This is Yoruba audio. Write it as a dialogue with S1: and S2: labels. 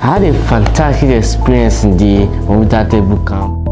S1: I had a fantastic experience in the Omutatable camp.